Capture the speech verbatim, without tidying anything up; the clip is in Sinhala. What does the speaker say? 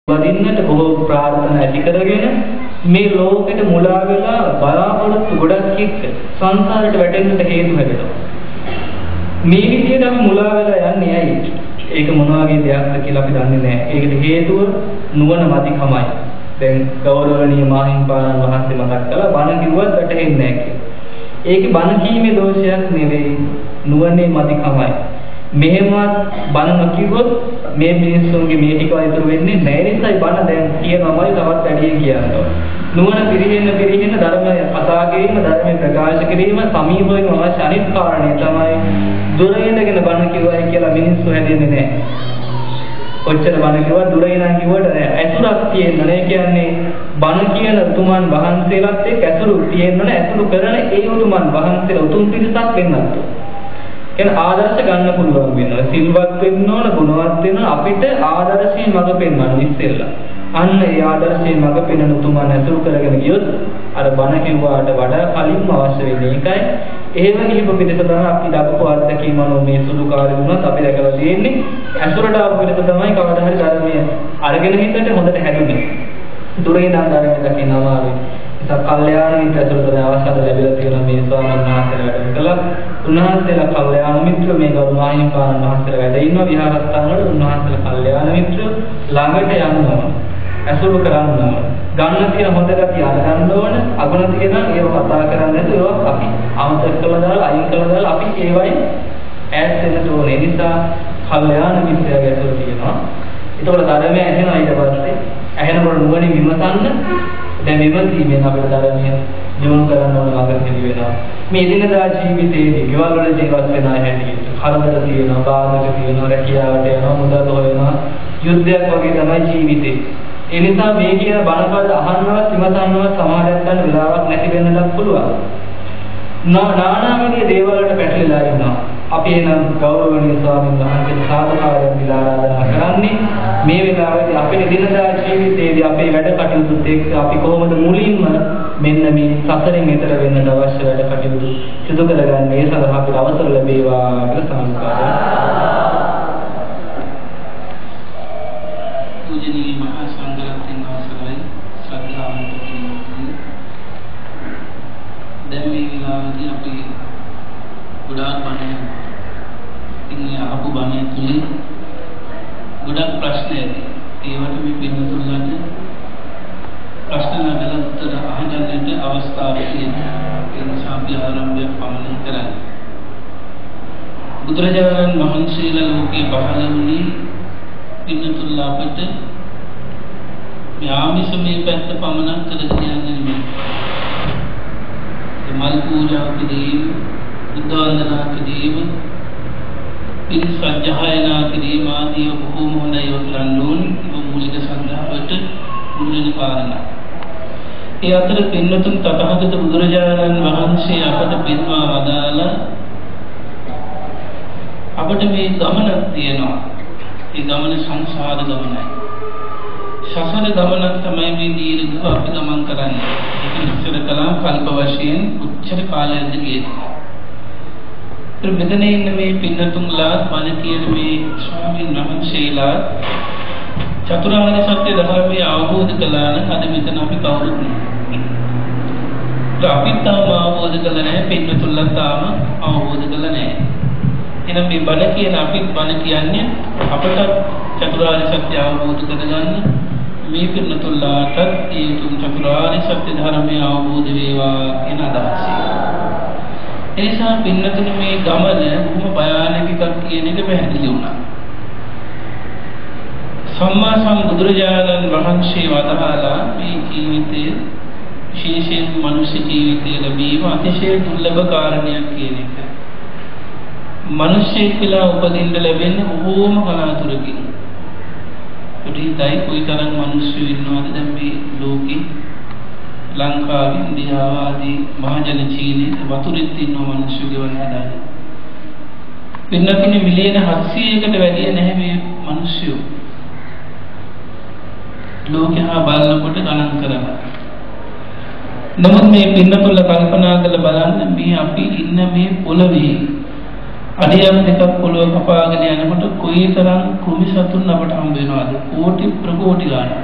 වදින්නට බොහෝ ප්‍රාර්ථනා ඇති කරගෙන මේ ලෝකෙට මුලා වෙලා බලාපොරොත්තු ගොඩක් එක්ක සංසාරයට වැටෙන්නට හේතු හැදෙනවා. මේ විදිහට අපි මුලා වෙලා යන්නේ ඇයි? ඒක මොන වගේ දෙයක්ද කියලා අපි දන්නේ නැහැ. ඒකට හේතුව නුවණ මතිකමයි. දැන් ගෞරවනීය මාහිම්පාණන් වහන්සේ මතක් කළා බණ කිව්වත් වැටහෙන්නේ නැහැ කියලා. ඒකේ බණ කීමේ දෝෂයක් නෙවෙයි නුවණේ මතිකමයි. මෙහෙමවත් බණ නොකියුවොත් මේ මිනිස්සුන්ගේ මේ ටික වයිතුරු වෙන්නේ නැහැ නිසායි බණ දැන් කියනවාමයි තවත් වැඩි කියනවා. නුවණ පිරිහෙන්න පිරිහෙන්න ධර්මය කතා කිරීම ධර්මය ප්‍රකාශ කිරීම සමීප වෙන අවශ්‍ය අනිත් කාරණේ තමයි දුර ඉඳගෙන බණ කිව්වයි කියලා මිනිස්සු හැදෙන්නේ නැහැ. කොච්චර බණ කිව්වත් දුර ඉඳන් කිව්වට නෑ. ඇසුරක් තියෙන්න නේ කියන්නේ බණ කියන උතුමන් වහන්සේලාත් එක්ක ඇසුරු තියෙන්න නේ ඇසුරු කරන ඒ උතුමන් වහන්සේලා උතුම් පිරිසක් වෙන්නත්. කියන ආදර්ශ ගන්න පුළුවන් වෙනවා. සිල්වත් වෙන්න ඕන, ගුණවත් වෙන්න අපිට ආදර්ශයෙන් මඟ පෙන්වන්න ඉස්සෙල්ලා. අන්න ඒ ආදර්ශයෙන් මඟ පෙන්වන උතුමන් ඇසුරු කරගෙන ගියොත් අර බණ කිව්වාට වඩා කලින්ම අවශ්‍ය වෙන්නේ ඒකයි. එහෙම නිහිප පිටස තමයි අපි දක්වපු අත්දැකීම අනුව මේ සුළු කාලෙ වුණත් අපි දැකලා තියෙන්නේ. ඇසුරට ආපු පිටස තමයි කවදා හරි ධර්මයේ අරගෙන හිතට හොඳට හැදුනේ. දුරේ ඉඳන් ධර්මයේ දකින්නවා වගේ. ඒක කල්යාණ මිත්‍ර ඇතුළත අවශ්‍යද ලැබිලා තියෙන මේ ස්වාමීන් වහන්සේලා වැඩම කළා. උන්වහන්සේලා කල්යාණ මිත්‍ර මේ ගෞරවණීයපාණන් වහන්සේලා වැඩ ඉන්නවා විහාරස්ථාන වල. උන්වහන්සේලා කල්යාණ මිත්‍ර ළඟට යනවා. ඇසුරු කරන්න ඕන. ගන්න තියෙන හොඳ ගතිය අරගන්න ඕන. අගුණ තියෙන ඒව කතා කරන්නේ නැතුව ඒවා අපි අමතක කළා දාලා අයින් කළා දාලා අපි ඒවයි ඈත් වෙන්න ඕනේ. ඒ නිසා කල්යාණ මිත්‍රයාගේ ඇසුරු තියෙනවා. ඒතකොට ධර්මය ඇහෙනවා ඊට පස්සේ ඇහෙනකොට නුවණින් විමසන්න. දැන් විමසීමෙන් අපිට ධර්මය දියුණු කරන්න ඕන ළඟට හෙළි වෙනවා. මේ දිනදා ජීවිතයේදී ගෙවල් වල ජීවත් වෙන අය හැටියට කරදර තියෙනවා, බාධක තියෙනවා, රැකියාවට යනවා, මුදල් හොයනවා, යුද්ධයක් වගේ තමයි ජීවිතේ. ඒ නිසා මේ කියන බණපද අහන්නවත් විමසන්නවත් සමාදම් ගන්න වෙලාවක් නැති වෙන්නත් පුළුවන්. නානාමගේ දේවල් වලට පැටලලා ඉන්නවා. අපි එනම් ගෞරවනීය ස්වාමීන් වහන්සේට සාදුකාරයක් දීලා ආරාධනා කරන්නේ මේ වෙලාවේදී අපේ දිනදා ජීවිතයේදී අපේ වැඩ කටයුතුත් එක්ක අපි කොහොමද මුලින්ම මෙන්න මේ සසරෙන් එතර වෙන්නට අවශ්‍ය වැඩ කටයුතු සිදු කරගන්නේ ඒ සඳහා අපිට අවසර ලැබේවා කියලා සාදුකාරයක්. පූජනීය මහා සංඝරත්නයන් අවසරයි ශ්‍රද්ධාවන්ත පින්වත්නි. දැන් මේ වෙලාවේදී අපි ගොඩාක් බණ ඉන්නේ අහපු බණ තුලින් ගොඩක් ප්‍රශ්න ඇති. ඒවට මේ පින්වතුන්ලාට ප්‍රශ්න නගලා උත්තර අහගන්නට අවස්ථාවක් තියෙනවා. ඒ නිසා අපි ආරම්භයක් පමණින් කරන්නේ. බුදුරජාණන් වහන්සේලා ලෝකේ පහළ වුණේ පින්වතුන්ලා අපට මේ ආමිෂ මේ පැත්ත පමණක් කරගෙන යන්නේ නෙමෙයි. මල් පූජා කිරීම, බුද්ධ වන්දනා කිරීම, පින් සජ්ජායනා කිරීම ආදී බොහෝම හොඳ ඒවා කරන්න ඕනේ. ඒ මූලික සංඝාවට මුලින් කාරණා. ඒ අතර පින්වතුන් තථාගත බුදුරජාණන් වහන්සේ අපට පෙන්වා වදාලා අපට මේ ගමනක් තියෙනවා. ඒ ගමන සංසාර ගමනයි. සසර ගමනක් තමයි මේ දීර්ඝව අපි ගමන් කරන්නේ. ඒක ඉස්සර කළා කල්ප වශයෙන් උච්චර කාලයක්ද ගියේ. ඒ මෙතන ඉන්න මේ පින්නතුන්ලා බණ කියන මේ ස්වාමීන් වහන්සේලා චතුරාර්ය සත්‍ය ධර්මය අවබෝධ කළා නම් අද මෙතන අපි කවුරුත් නැහැ. අපි තාම අවබෝධ කළා නැහැ, පින්නතුන්ලා තාම අවබෝධ කළා නැහැ. එහෙනම් මේ බණ කියන අපිත් බණ කියන්නේ අපට චතුරාර්ය සත්‍ය අවබෝධ කරගන්න මේ පින්නතුල්ලාට ඒ තුන් චතුරාර්ය සත්‍ය ධර්මය අවබෝධ වේවා කියන අදහසයි. ඒ නිසා පින්නතුනි මේ ගමන බොහොම භයානක එකක් කියන එක පැහැදිලි වුණා. සම්මා සම්බුදුරජාණන් වහන්සේ වදාළා මේ ජීවිතයේ විශේෂයෙන් මනුෂ්‍ය ජීවිතය ලැබීම අතිශය දුර්ලභ කාරණයක් කියන එක. මිනිස්සෙක් කියලා උපදින්න ලැබෙන්නේ බොහෝම කලාතුරකින්. ඒකයි කොයිතරම් මිනිස්සු ඉන්නවද දැන් මේ ලෝකේ ලංකාවේ ඉන්දියාව ආදී මහජන චීනයේ වතුරෙත් ඉන්න මිනිස්සු ගෙවන හදාගෙන. පින්නතුනි මිලියන හත්සීයකට වැඩි නැහැ මේ මිනිස්සු. ලෝකේ හා බලනකොට ගණන් කරලා. නමුත් මේ පින්නතුල්ල කල්පනා කරලා බලන්න මේ අපි ඉන්න මේ පොළවේ අඩියක් දෙකක් පොළොව කපාගෙන යනකොට කොයිතරම් කුමි සතුන් අපට හම්බ වෙනවද? කෝටි ප්‍රකෝටි ගාණක්.